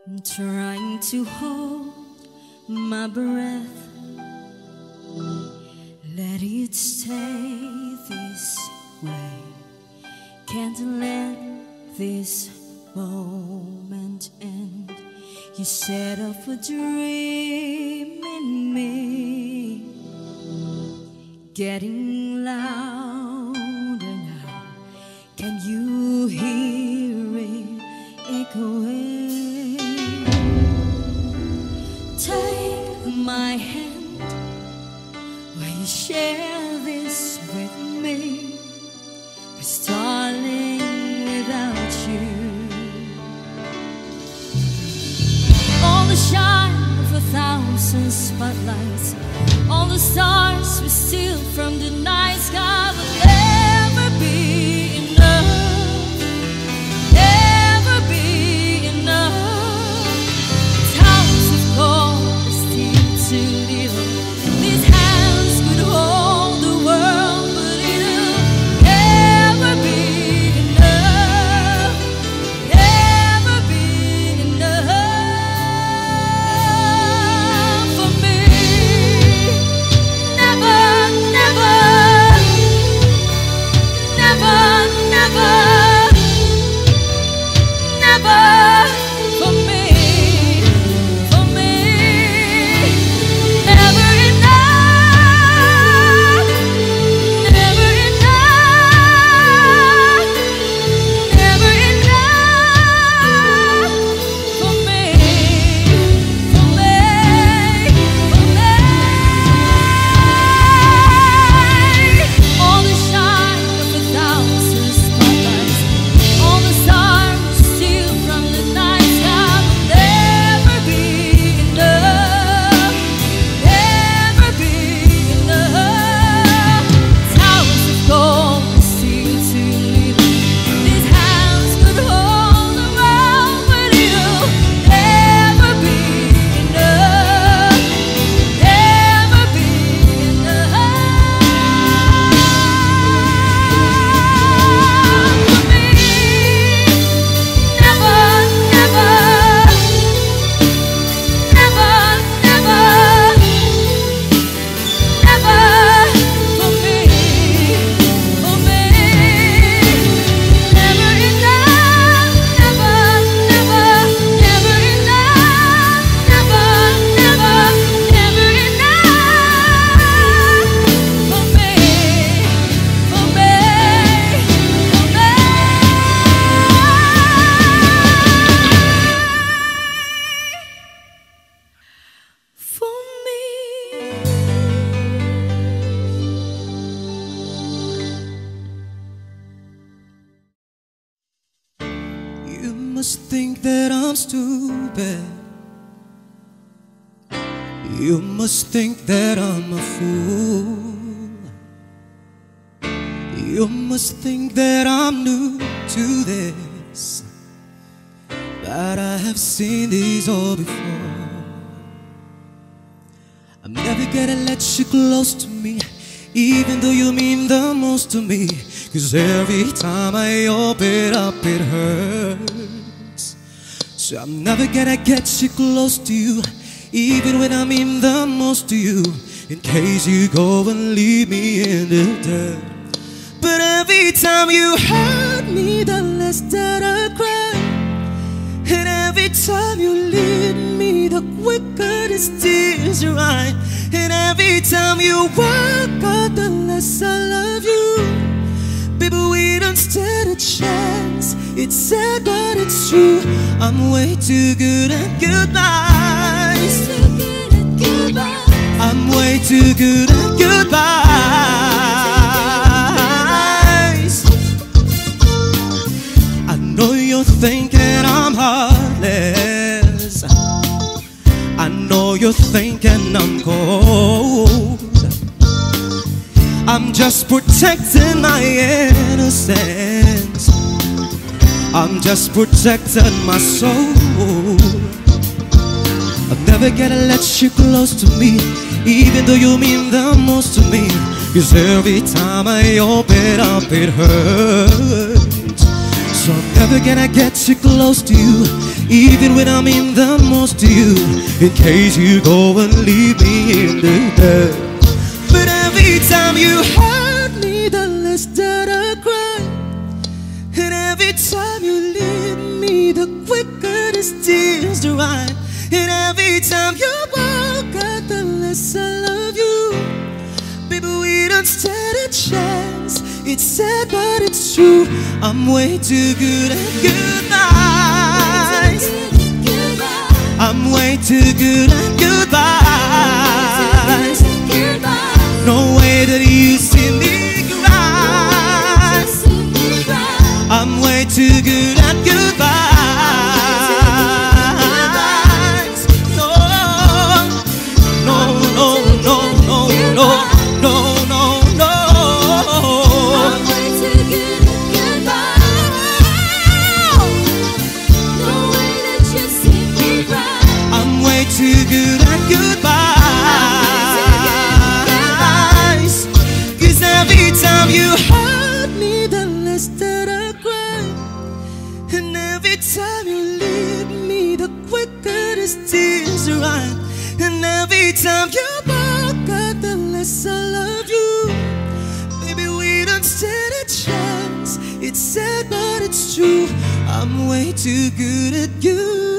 I'm trying to hold my breath, let it stay this way. Can't let this moment end. You set off a dream in me, getting louder now. Can you hear it echoing? Take my hand, will you share this with me? 'Cause darling, without you, all the shine of 1,000 spotlights, all the stars we steal from the night sky will never be enough, never be enough. Towers of gold are still too little. These hands could hold the world, but it'll never be enough, never be enough for me. Never, never, never, never, never for me, for me. Never enough, never enough, never enough for me, for me, for me. All the shine of 1,000 spotlights, all the stars steal from the night sky will never be enough, never be enough. Towers of gold are still too little. These hands could hold the world, but it'll never be enough, never be enough for me. Never, never, never, never, never for me, for me. Never enough, never, never, never enough, never, never, never enough for me, for me, for me. You must think that I'm stupid. You must think that I'm a fool. You must think that I'm new to this, but I have seen these all before. I'm never gonna let you close to me, even though you mean the most to me. 'Cause every time I open up it hurts. So I'm never gonna get you close to you, even when I mean the most to you, in case you go and leave me in the dirt. But every time you hurt me, the less that I cry. And every time you leave me, the quicker the tears dry. And every time you walk out, the less I love you. Baby, we don't stand a chance. It's sad, but it's true. I'm way too good at goodbyes. I'm way too good at goodbyes. I know you're thinking I'm heartless. I know you're thinking I'm cold. I'm just protecting my innocence. I'm just protecting my soul. I'm never gonna let you close to me, even though you mean the most to me. 'Cause every time I open up it hurts. So I'm never gonna get too close to you, even when I mean the most to you, in case you go and leave me in the dirt. But every time you hurt me, the less that I cry. And every time you leave me, the quicker the tears dry. And every time you walk out, the less I love you. Baby, we don't stand a chance. It's sad but it's true. I'm way too good at goodbyes. I'm way too good at goodbyes. No way that you see me cry. I'm way too good at goodbyes. No, no, no, no, no, no, no, no, no. I'm way too good at goodbye. No way that you see me cry. I'm way too good at goodbyes. 'Cause every time you hurt me, the less that I cry. And every time you leave me, the quicker the tears run. And every time you walk out, the less I love you. Baby, we don't stand a chance. It's sad but it's true. I'm way too good at you.